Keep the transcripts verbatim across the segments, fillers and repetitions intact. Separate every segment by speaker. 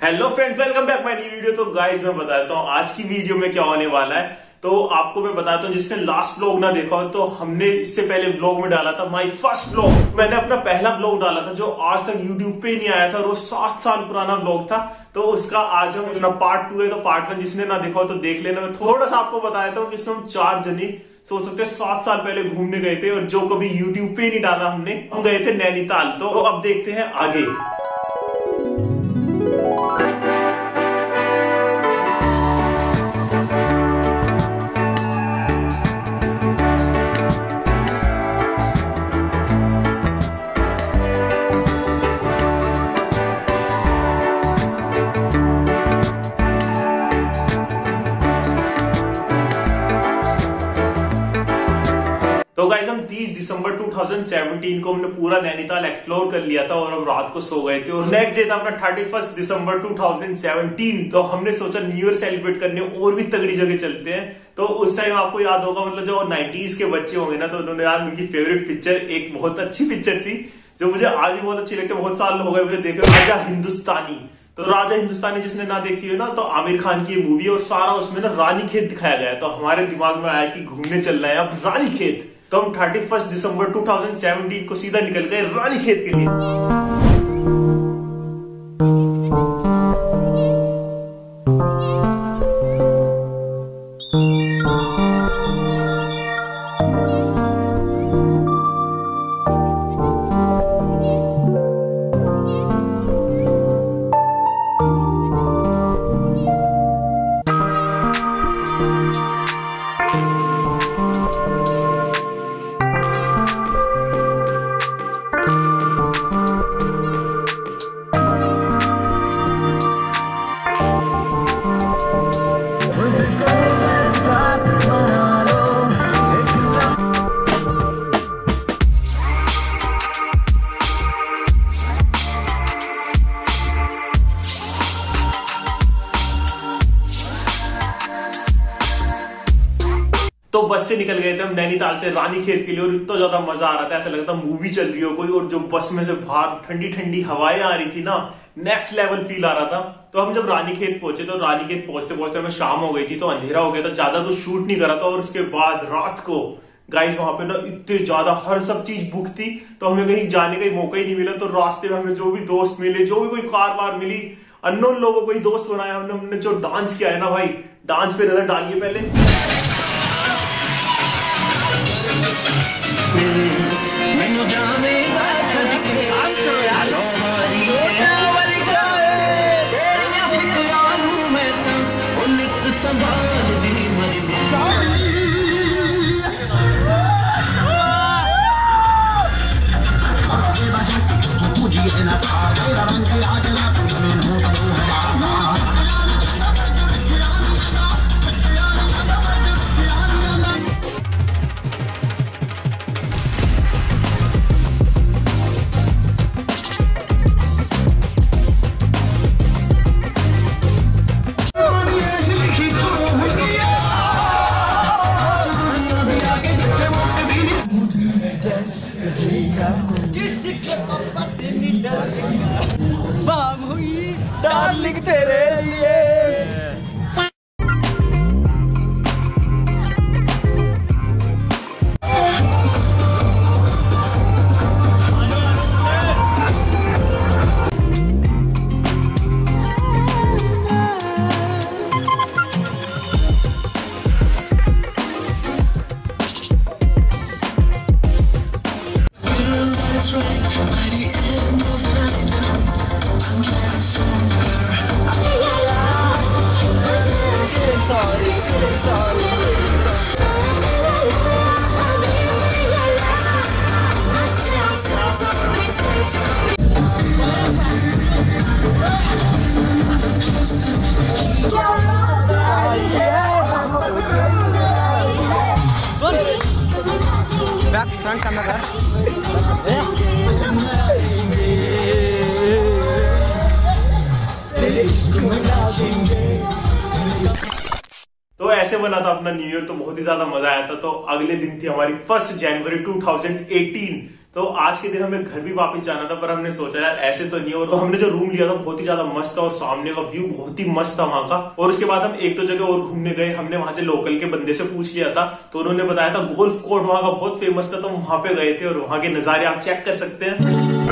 Speaker 1: Hello friends, welcome back my new video. तो guys मैं बताता हूँ आज की वीडियो में क्या होने वाला है। तो आपको मैं बताता हूँ, जिसने लास्ट व्लॉग ना देखा हो तो हमने इससे पहले व्लॉग में डाला था माय फर्स्ट व्लॉग। मैंने अपना पहला व्लॉग डाला था जो आज तक यूट्यूब पे ही नहीं आया था और वो सात साल पुराना व्लॉग था। तो उसका आज हम अपना पार्ट टू है, तो पार्ट वन जिसने ना देखा हो तो देख लेना। मैं थोड़ा सा आपको बता देता हूँ कि इसमें हम चार जने सोच सकते हैं सात साल पहले घूमने गए थे और जो कभी यूट्यूब पे ही नहीं डाला हमने। हम गए थे नैनीताल। तो अब देखते हैं आगे। तो गाइस हम तीस दिसंबर दो हज़ार सत्रह को हमने पूरा नैनीताल एक्सप्लोर कर लिया था और हम रात को सो गए थे। और नेक्स्ट डे था अपना इकतीस दिसंबर दो हज़ार सत्रह। तो हमने सोचा न्यू ईयर सेलिब्रेट करने और भी तगड़ी जगह चलते हैं। तो उस टाइम आपको याद होगा, मतलब जो नाइनटीज के बच्चे होंगे ना, तो उन्होंने यार उनकी फेवरेट पिक्चर एक बहुत अच्छी पिक्चर थी जो मुझे आज भी बहुत अच्छी लगती है। बहुत साल हो गए मुझे देखे, राजा हिंदुस्तानी। तो राजा हिंदुस्तानी जिसने ना देखी हो ना, तो आमिर खान की मूवी और सारा उसमें ना रानी खेत दिखाया गया है। तो हमारे दिमाग में आया कि घूमने चलना है अब रानी खेत। तो हम इकतीस दिसंबर दो हज़ार सत्रह को सीधा निकल गए रानी खेत के लिए। तो बस से निकल गए थे हम नैनीताल से रानी खेत के लिए और इतना ज्यादा मजा आ रहा था, ऐसा लगता मूवी चल रही हो कोई। और जो बस में से बाहर ठंडी ठंडी हवाएं आ रही थी ना, नेक्स्ट लेवल फील आ रहा था। तो हम जब रानी खेत पहुंचे तो रानी खेत पहुंचते पहुंचते हमें शाम हो गई थी, तो अंधेरा हो गया था, ज्यादा कुछ शूट नहीं करा था। और उसके बाद रात को गाइस वहां पे ना इतने ज्यादा हर सब चीज बुक थी, तो हमें कहीं जाने का मौका ही नहीं मिला। तो रास्ते में हमें जो भी दोस्त मिले, जो भी कोई कार वार मिली, अननोन लोगों को ही दोस्त बनाया हमने। हमने जो डांस किया है ना भाई, डांस पे नजर डालिए पहले।
Speaker 2: डार्लिंग तेरे लिए फ्रंट करना था।
Speaker 1: तो ऐसे बना था अपना न्यू ईयर। तो बहुत ही ज्यादा मजा आया था। तो अगले दिन थी हमारी फर्स्ट जनवरी दो हज़ार अठारह। तो आज के दिन हमें घर भी वापस जाना था, पर हमने सोचा यार ऐसे तो नहीं हो। तो हमने जो रूम लिया था बहुत ही ज्यादा मस्त था और सामने का व्यू बहुत ही मस्त था वहां का। और उसके बाद हम एक दो जगह और घूमने गए। हमने वहां से लोकल के बंदे से पूछ लिया था, तो उन्होंने बताया था गोल्फ कोर्ट वहां का बहुत फेमस था, तो हम वहां पे गए थे और वहां के नजारे आप चेक कर सकते हैं।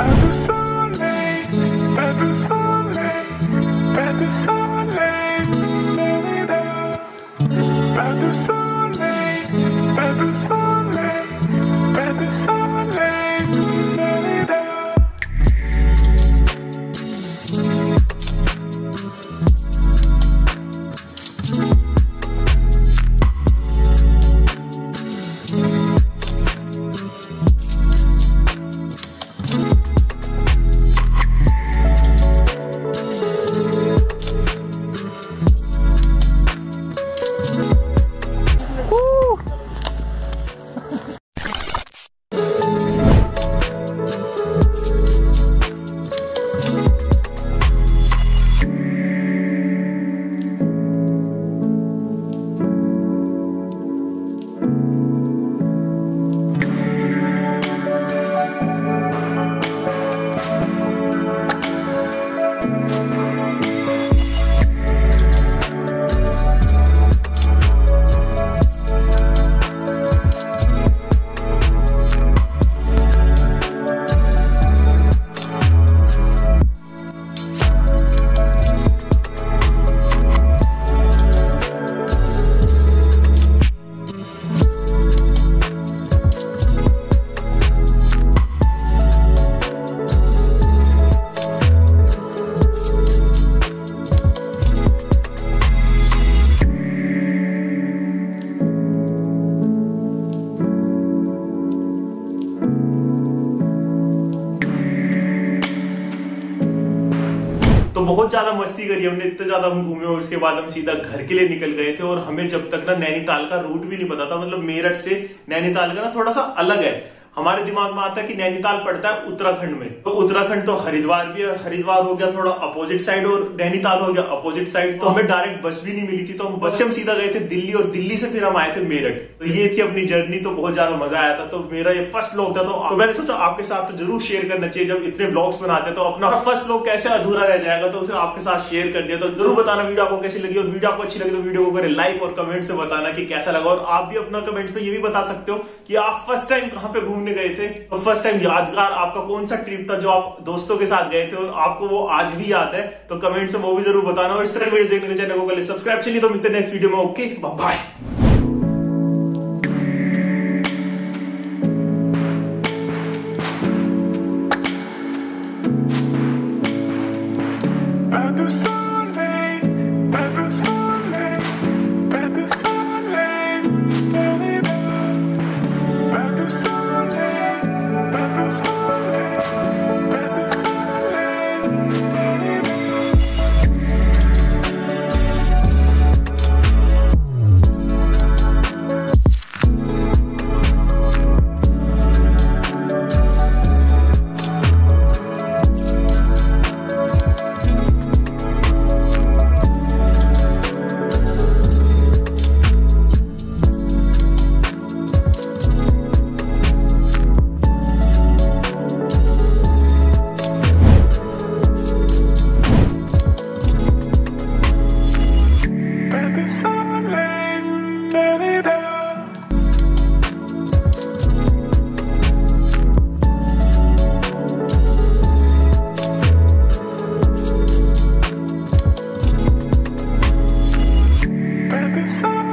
Speaker 1: तो बहुत ज्यादा मस्ती करी हमने, इतना ज्यादा हम घूमे और उसके बाद हम सीधा घर के लिए निकल गए थे। और हमें जब तक ना नैनीताल का रूट भी नहीं पता था, मतलब मेरठ से नैनीताल का ना थोड़ा सा अलग है। हमारे दिमाग में आता है कि नैनीताल पड़ता है उत्तराखंड में, तो उत्तराखंड तो हरिद्वार भी है, हरिद्वार हो गया थोड़ा अपोजिट साइड और नैनीताल हो गया अपोजिट साइड। तो हमें डायरेक्ट बस भी नहीं मिली थी, तो हम बस से हम सीधा गए थे दिल्ली और दिल्ली से फिर हम आए थे मेरठ। तो ये थी अपनी जर्नी, तो बहुत ज्यादा मजा आया था। तो मेरा ये फर्स्ट व्लॉग था, तो, तो मैंने सोचा आपके साथ तो जरूर शेयर करना चाहिए। जब इतने व्लॉग्स बनाते हैं तो अपना फर्स्ट व्लॉग कैसे अधूरा रह जाएगा, तो उसे आपके साथ शेयर कर दिया। तो जरूर बताना वीडियो आपको कैसी लगी, और वीडियो आपको अच्छी लगी तो वीडियो को करें लाइक और कमेंट से बताना कि कैसा लगा। और आप भी अपना कमेंट्स में ये भी बता सकते हो कि आप फर्स्ट टाइम कहाँ पे घूमने गए थे, फर्स्ट टाइम यादगार आपका कौन सा ट्रिप था जो आप दोस्तों के साथ गए थे और आपको वो आज भी याद है, तो कमेंट्स में वो भी जरूर बताना। और इस तरह की वीडियो देखने के चैनल को पहले सब्सक्राइब। चलिए तो मिलते हैं नेक्स्ट वीडियो में। Okay bye.
Speaker 3: Baby,